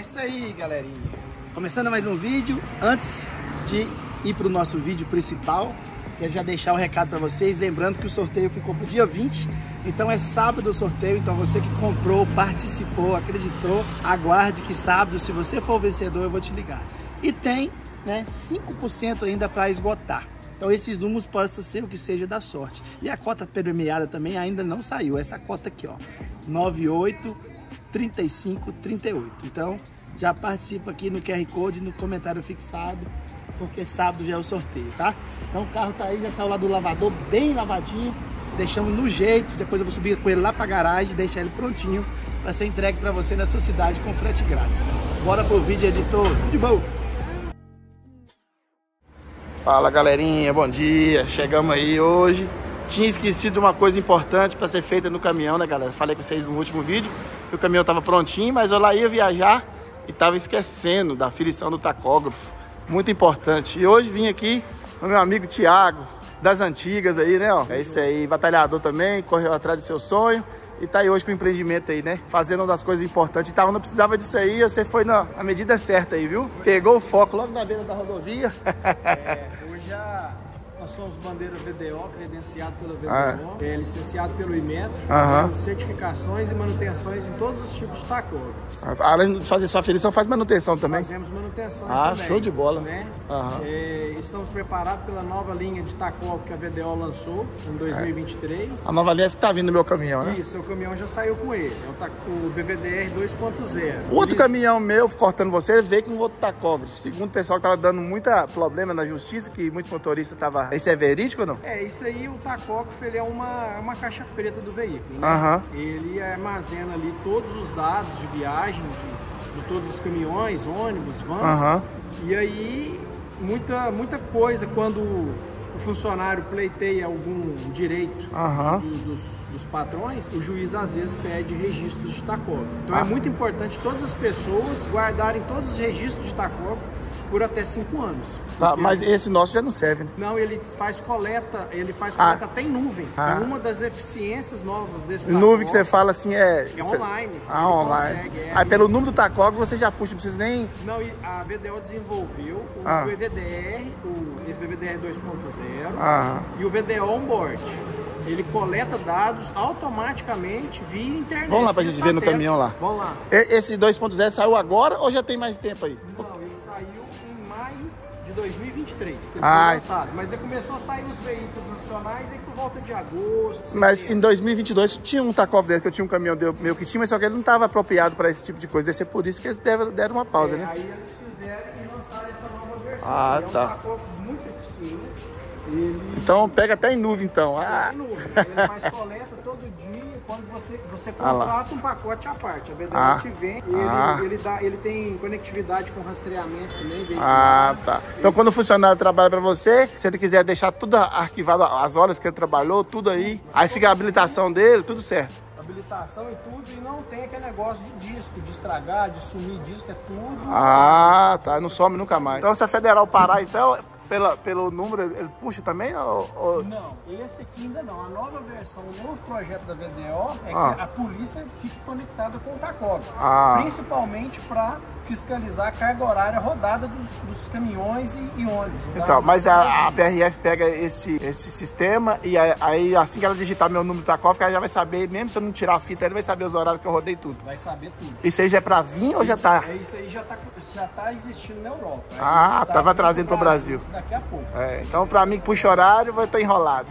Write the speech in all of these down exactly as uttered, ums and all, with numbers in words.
isso aí, galerinha. Começando mais um vídeo. Antes de ir para o nosso vídeo principal, quero já deixar um recado para vocês. Lembrando que o sorteio ficou para o dia vinte. Então é sábado o sorteio. Então você que comprou, participou, acreditou, aguarde que sábado, se você for o vencedor, eu vou te ligar. E tem, né, cinco por cento ainda para esgotar. Então esses números possam ser o que seja da sorte. E a cota premiada também ainda não saiu. Essa cota aqui, ó, noventa e oito, trinta e cinco, trinta e oito. Então já participa aqui no Q R Code, no comentário fixado, porque sábado já é o sorteio, tá? Então o carro tá aí, já saiu lá do lavador, bem lavadinho. Deixamos no jeito, depois eu vou subir com ele lá pra garagem, deixar ele prontinho para ser entregue para você na sua cidade com frete grátis. Bora pro vídeo, editor. De boa! Fala, galerinha, bom dia. Chegamos aí hoje. Tinha esquecido uma coisa importante para ser feita no caminhão, né, galera? Falei com vocês no último vídeo que o caminhão tava prontinho, mas eu lá ia viajar e tava esquecendo da aferição do tacógrafo. Muito importante. E hoje vim aqui com meu amigo Thiago, das antigas aí, né? Ó. É isso aí, batalhador também, correu atrás do seu sonho. E tá aí hoje com o empreendimento aí, né? Fazendo uma das coisas importantes. Então, não precisava disso aí, você foi na, na medida certa aí, viu? Pegou o foco logo na beira da rodovia. É, hoje já nós somos bandeira V D O, credenciado pelo V D O, ah, é. É, licenciado pelo Inmetro, fazemos uh-huh. certificações e manutenções em todos os tipos de tacógrafos. Além de fazer sua aferição, faz manutenção também? Fazemos manutenções ah, também. Show de bola. Né? Uh-huh. É, estamos preparados pela nova linha de tacógrafo que a V D O lançou em dois mil e vinte e três. É. A nova linha que tá vindo no meu caminhão, né? Isso, o caminhão já saiu com ele, é o, tac... o B V D R dois ponto zero. O outro Isso. caminhão meu, cortando você, veio com outro tacógrafo. Segundo o pessoal que tava dando muita problema na justiça, que muitos motoristas estavam... Isso é verídico ou não? É, isso aí, o tacógrafo, ele é uma, uma caixa preta do veículo, né? Uhum. Ele armazena ali todos os dados de viagem de, de todos os caminhões, ônibus, vans. Uhum. E aí, muita, muita coisa, quando o funcionário pleiteia algum direito uhum. do, dos, dos patrões, o juiz às vezes pede registros de tacógrafo. Então ah. é muito importante todas as pessoas guardarem todos os registros de tacógrafo por até cinco anos. Tá, mas esse nosso já não serve, né? Não, ele faz coleta, ele faz coleta ah. até em nuvem. Ah. É uma das eficiências novas desse tacógrafo. Nuvem que você fala assim é... É online. Ah, online. Consegue, é, Aí pelo número do tacógrafo você já puxa, não precisa nem... Não, a V D O desenvolveu o ah. B V D R, o, esse B V D R dois ponto zero ah. e o V D O onboard. Ele coleta dados automaticamente via internet. Vamos lá pra gente ver no caminhão lá. Vamos lá. Esse dois ponto zero saiu agora ou já tem mais tempo aí? Não, ele saiu em maio de dois mil e vinte e três, que ele ah, foi lançado. Mas ele começou a sair nos veículos nacionais aí por volta de agosto. Mas setembro. Em dois mil e vinte e dois tinha um tacógrafo desse, que eu tinha um caminhão meu que tinha, mas só que ele não estava apropriado para esse tipo de coisa. Deve ser por isso que eles deram, deram uma pausa, é, né? Aí eles fizeram e lançaram essa nova versão. Ah, é um tá. tacógrafo muito eficiente. Ele... Então pega até em nuvem, então. Ah. Em nuvem. Ele faz coleta todo dia. Quando você, você contrata ah um pacote à parte, a V D O ah. te vem, ele, ah. ele, dá, ele tem conectividade com rastreamento também. Ah, tá. Então quando o funcionário trabalha para você, se ele quiser deixar tudo arquivado, as horas que ele trabalhou, tudo aí, aí fica a habilitação dele, tudo certo. Habilitação e tudo, e não tem aquele negócio de disco, de estragar, de sumir disco, é tudo. Ah, tá. Não some nunca mais. Então se a Federal parar, então... Pela, pelo número, ele puxa também? Ou, ou... Não, esse aqui ainda não. A nova versão, o novo projeto da V D O é ah. que a polícia fique conectada com o tacógrafo. Ah. Principalmente para fiscalizar a carga horária rodada dos, dos caminhões e, e ônibus. Tá? Então, mas a, a P R F pega esse, esse sistema e aí assim que ela digitar meu número do tacógrafo, ela já vai saber, mesmo se eu não tirar a fita, ele vai saber os horários que eu rodei tudo. Vai saber tudo. Isso aí já é para vir ou já tá? É, isso aí já tá, já tá existindo na Europa. Ah, tá tava trazendo pro Brasil. Daqui a pouco. É, então para mim que puxa horário, vai estar enrolado.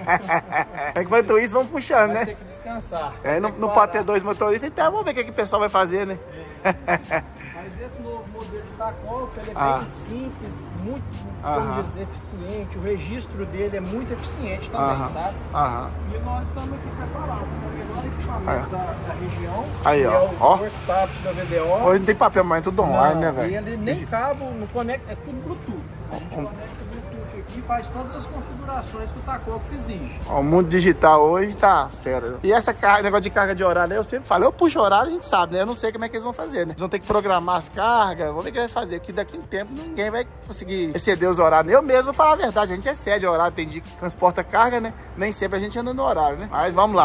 Enquanto isso, vamos puxando, vai né? Ter que descansar. É, não, não pode ter dois motoristas, então vamos ver o que, que o pessoal vai fazer, né? É. Mas esse novo modelo de tacógrafo, ele é ah. bem simples, muito, Aham. como dizer, eficiente. O registro dele é muito eficiente também, Aham. sabe? Aham. E nós estamos aqui preparados com o melhor equipamento da, da região. Aí, que ó. É o ó. worktop da V D O. Hoje não tem papel, mas é tudo online, não, né, velho? E ele nem cabo, não conecta, é tudo Bluetooth. A gente conecta o Bluetooth aqui e faz todas as configurações que o tacógrafo exige. Ó, o mundo digital hoje tá fera. E essa carga, negócio de carga de horário, eu sempre falo, eu puxo horário, a gente sabe, né? Eu não sei como é que eles vão fazer, né? Eles vão ter que programar as cargas, vamos ver o que vai fazer, porque daqui a um tempo ninguém vai conseguir exceder os horários. Eu mesmo vou falar a verdade, a gente excede o horário, tem dia que transporta carga, né? Nem sempre a gente anda no horário, né? Mas vamos lá.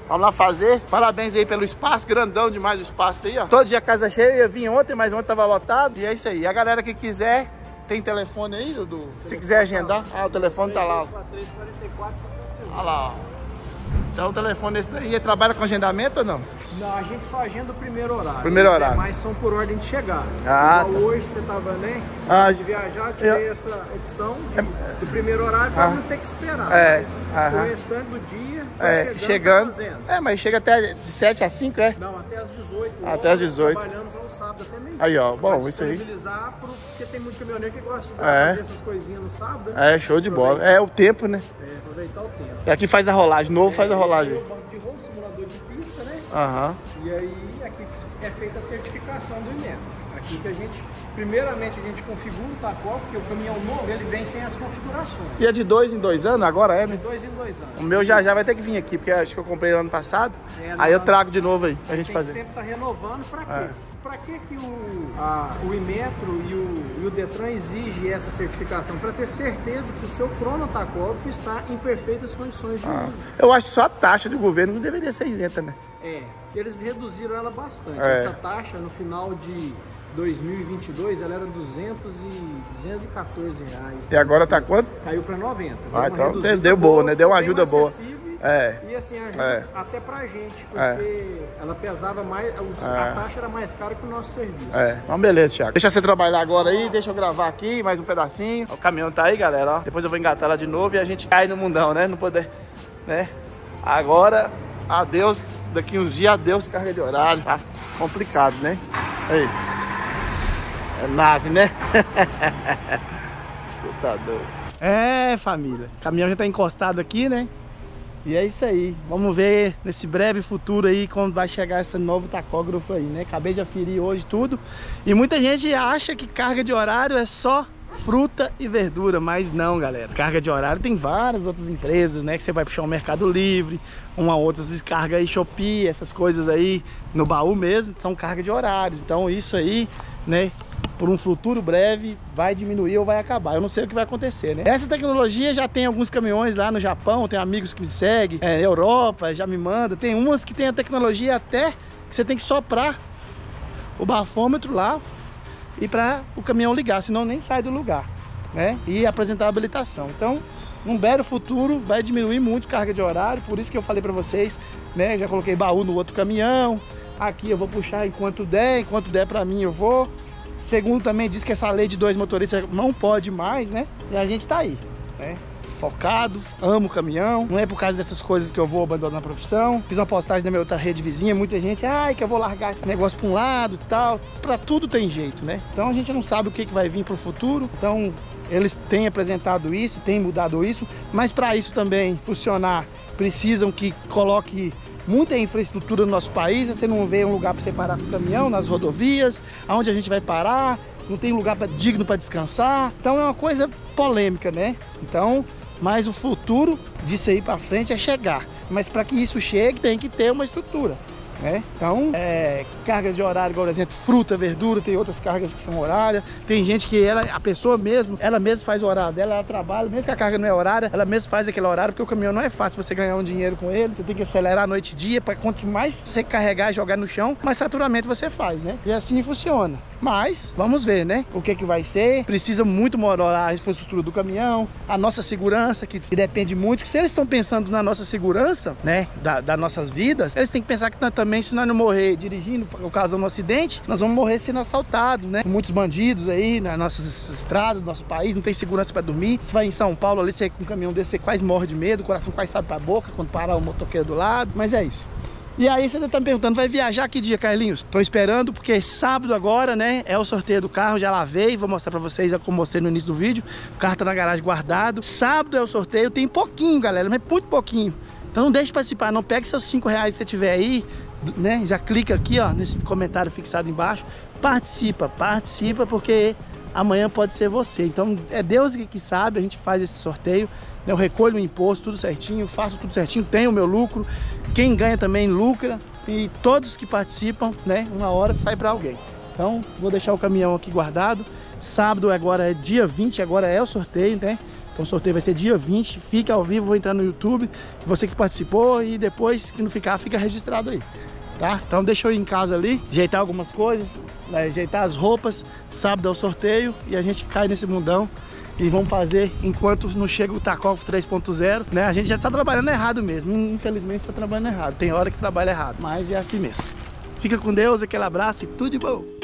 Vamos lá fazer. Parabéns aí pelo espaço, grandão demais o espaço aí, ó. Todo dia casa cheia, eu ia vir ontem, mas ontem tava lotado. E é isso aí. A galera que quiser, tem telefone aí, Dudu? Se quiser agendar, ah, o telefone tá lá. Olha lá, ó. Então o telefone desse daí, trabalha com agendamento ou não? Não, a gente só agenda o primeiro horário. Primeiro Os horário. Mas são por ordem de chegar. Ah, então, tá. Hoje você tava, né? Se ah, de viajar, tirei eu... essa opção de, do primeiro horário para ah. não ter que esperar. É. Mas o restante do dia, tá é, chegando, chegando. Tá fazendo. É, mas chega até de sete às cinco, é? Não, até às dezoito. Até às dezoito. Trabalhamos ao sábado até meio. Aí, ó, bom, isso aí. Pro, porque tem muito caminhoneiro que gosta de é. fazer essas coisinhas no sábado. Né? É, show de bola. É o tempo, né? É, aproveitar o tempo. E aqui faz a rolagem, novo é, faz a rolagem. É o banco de rolo, simulador de pista, né? Aham. Uhum. E aí, aqui é feita a certificação do Imetro. Aqui que a gente, primeiramente, a gente configura o tacógrafo, porque o caminhão novo, ele vem sem as configurações. E é de dois em dois anos? Agora é, né? De dois em dois anos. O meu já já vai ter que vir aqui, porque acho que eu comprei ano passado. É, aí eu trago de novo aí, pra gente fazer. Sempre tá renovando, pra quê? É. Pra que que o, a, o Imetro e o, e o Detran exigem essa certificação? Para ter certeza que o seu cronotacógrafo está em perfeitas condições de ah. uso. Eu acho que só a taxa do governo não deveria ser isenta, né? É, eles reduziram ela bastante. É. Essa taxa, no final de dois mil e vinte e dois, ela era duzentos e quatorze reais. E agora tá quanto? Caiu para noventa. Ah, então deu boa, né? Deu uma ajuda boa. É. E assim, ajuda é. até pra gente, porque é. ela pesava mais, a é. taxa era mais cara que o nosso serviço. É, então beleza, Thiago. Deixa você trabalhar agora aí, deixa eu gravar aqui mais um pedacinho. O caminhão tá aí, galera, ó. Depois eu vou engatar lá de novo e a gente cai no mundão, né? Não poder, né? Agora, adeus, daqui uns dias, adeus, carga de horário. Tá complicado, né? Aí. É nave, né? Você tá doido. É, família. O caminhão já tá encostado aqui, né? E é isso aí, vamos ver nesse breve futuro aí quando vai chegar esse novo tacógrafo aí, né? Acabei de aferir hoje tudo. E muita gente acha que carga de horário é só fruta e verdura, mas não, galera. Carga de horário tem várias outras empresas, né? Que você vai puxar o Mercado Livre, uma outra descarga aí, Shopee, essas coisas aí, no baú mesmo, são carga de horários. Então isso aí, né? Por um futuro breve vai diminuir ou vai acabar. Eu não sei o que vai acontecer, né? Essa tecnologia já tem alguns caminhões lá no Japão, tem amigos que me seguem, é, Europa já me manda. Tem umas que tem a tecnologia até que você tem que soprar o bafômetro lá e para o caminhão ligar, senão nem sai do lugar, né? E apresentar a habilitação. Então, num breve futuro vai diminuir muito carga de horário, por isso que eu falei para vocês, né? Já coloquei baú no outro caminhão. Aqui eu vou puxar enquanto der, enquanto der para mim eu vou. Segundo, também diz que essa lei de dois motoristas não pode mais, né? E a gente tá aí, né? Focado, amo o caminhão. Não é por causa dessas coisas que eu vou abandonar a profissão. Fiz uma postagem na minha outra rede vizinha, muita gente, ai, que eu vou largar esse negócio para um lado e tal. Pra tudo tem jeito, né? Então a gente não sabe o que, que vai vir pro futuro. Então eles têm apresentado isso, têm mudado isso. Mas para isso também funcionar, precisam que coloque muita infraestrutura no nosso país. Você não vê um lugar para você parar com o caminhão nas rodovias, aonde a gente vai parar, não tem lugar pra, digno para descansar. Então é uma coisa polêmica, né? Então, mas o futuro disso aí para frente é chegar. Mas para que isso chegue, tem que ter uma estrutura, né? Então, é, cargas de horário, igual, por exemplo, fruta, verdura, tem outras cargas que são horárias. Tem gente que ela, a pessoa mesmo, ela mesma faz o horário dela, ela trabalha, mesmo que a carga não é horária, ela mesma faz aquele horário, porque o caminhão não é fácil você ganhar um dinheiro com ele. Você tem que acelerar noite e dia, para quanto mais você carregar e jogar no chão, mais saturamento você faz, né? E assim funciona. Mas, vamos ver, né? O que que vai ser. Precisa muito melhorar a infraestrutura do caminhão, a nossa segurança, que, que depende muito. Que se eles estão pensando na nossa segurança, né? Da, das nossas vidas, eles têm que pensar que nós, também, se nós não morrer dirigindo, causando um acidente, nós vamos morrer sendo assaltados, né? Muitos bandidos aí nas nossas estradas, no nosso país, não tem segurança para dormir. Você vai em São Paulo ali, você com um caminhão desse, você quase morre de medo, o coração quase sai pra boca quando parar o motoqueiro do lado. Mas é isso. E aí você tá me perguntando, vai viajar que dia, Carlinhos? Tô esperando, porque sábado agora, né, é o sorteio do carro, já lavei, vou mostrar pra vocês, como mostrei no início do vídeo. O carro tá na garagem guardado. Sábado é o sorteio, tem pouquinho, galera, mas muito pouquinho. Então não deixe de participar, não pegue seus cinco reais se você tiver aí, né, já clica aqui, ó, nesse comentário fixado embaixo. Participa, participa, porque amanhã pode ser você. Então é Deus que sabe, a gente faz esse sorteio. Eu recolho o imposto, tudo certinho, faço tudo certinho, tenho o meu lucro. Quem ganha também lucra. E todos que participam, né, uma hora sai para alguém. Então, vou deixar o caminhão aqui guardado. Sábado agora é dia vinte, agora é o sorteio, né? Então o sorteio vai ser dia vinte, fica ao vivo, vou entrar no YouTube, você que participou, e depois que não ficar, fica registrado aí, tá? Então deixa eu ir em casa ali, ajeitar algumas coisas, né, ajeitar as roupas, sábado é o sorteio e a gente cai nesse mundão. E vamos fazer enquanto não chega o Tarkov três ponto zero, né? A gente já tá trabalhando errado mesmo, infelizmente tá trabalhando errado. Tem hora que trabalha errado, mas é assim mesmo. Fica com Deus, aquele abraço e tudo de bom.